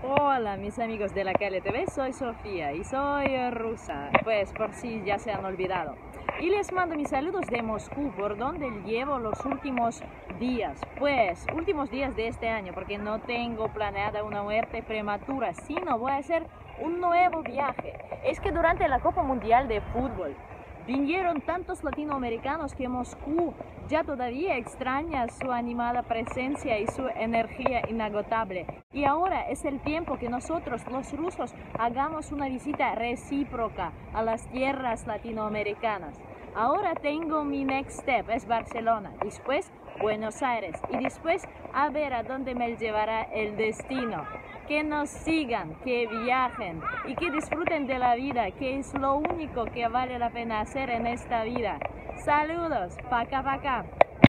Hola mis amigos de la Calle TV, soy Sofía y soy rusa, pues por si ya se han olvidado. Y les mando mis saludos de Moscú, por donde llevo los últimos días, últimos días de este año, porque no tengo planeada una muerte prematura, sino voy a hacer un nuevo viaje. Es que durante la Copa Mundial de Fútbol vinieron tantos latinoamericanos que Moscú ya todavía extraña su animada presencia y su energía inagotable. Y ahora es el tiempo que nosotros, los rusos, hagamos una visita recíproca a las tierras latinoamericanas. Ahora tengo mi next step, es Barcelona, después Buenos Aires y después a ver a dónde me llevará el destino. Que nos sigan, que viajen y que disfruten de la vida, que es lo único que vale la pena hacer en esta vida. Saludos, paca paca.